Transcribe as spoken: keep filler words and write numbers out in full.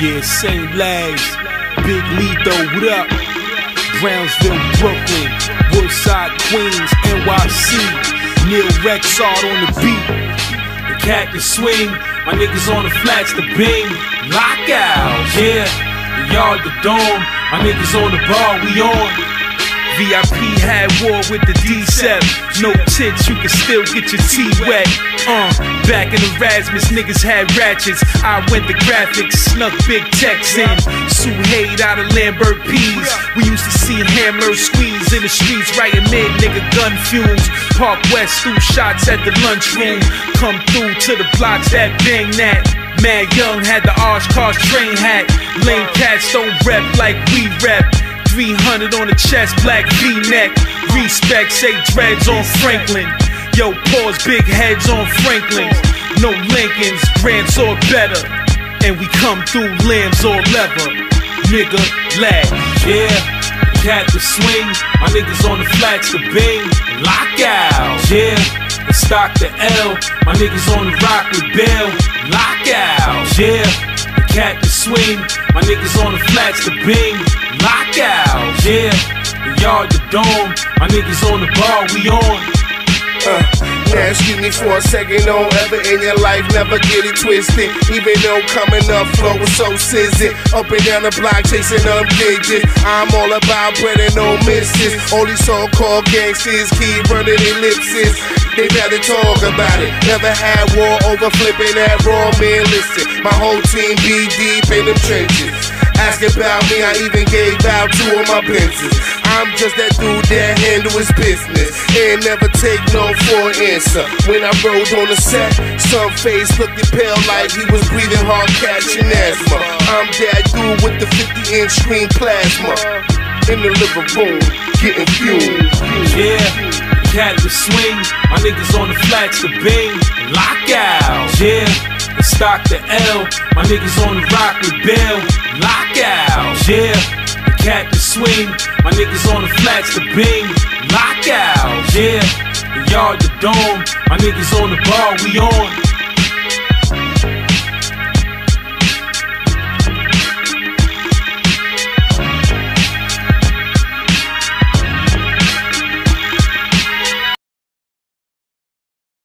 Yeah, same lags. Big Leto, what up? Brownsville, Brooklyn, Woodside, Queens, N Y C. Neil Rexod on the beat. The cat can swing. My niggas on the flats, the bing. Lockout, yeah. The yard, the dome. My niggas on the bar, we on. V I P had war with the D seven. No tits, you can still get your tea wet. Uh, back in Erasmus, niggas had ratchets. I went the graphics, snuck big techs in. Sue Haid out of Lambert Peas. We used to see Hamler squeeze in the streets, writing mid nigga gun fumes. Park West, threw shots at the lunchroom. Come through to the blocks that bang that. Mad Young had the Oshkosh train hat. Lame cats don't rep like we rep. three hundred on the chest, black V-neck. Respect, say dreads on Franklin. Yo, pause, big heads on Franklins. No Lincolns, grants or better. And we come through limbs or leather. Nigga, lag, yeah. Cat the swing, my niggas on the flats, the bing. Lockout, yeah. The stock the L, my niggas on the rock with Bill. Lockout, yeah. The cat the swing, my niggas on the flats, the bing. Lockout, yeah. The yard, the dome, my niggas on the bar, we on. Uh, now excuse me for a second, don't ever in your life never get it twisted. Even though coming up flow was so sizzy, up and down the block chasing them digits. I'm all about bread and no misses. All these so-called gangsters keep running their lipses. They rather talk about it. Never had war over flipping that raw man. Listen, my whole team be deep in them trenches. Asking about me, I even gave out two of my Benzes. I'm just that dude that handle his business and never take no for an answer. When I rode on the set, some face looked pale like he was breathing hard, catching asthma. I'm that dude with the fifty inch screen plasma in the living room, getting fumed. Yeah, cat the swing, my niggas on the flats, the bing. Lockout, yeah. The stock the L, my niggas on the rock with Bill. Lockout, yeah. The cat the swing, my niggas on the flats, the bing. Lockout, yeah. The yard, the dome, my niggas on the bar, we on.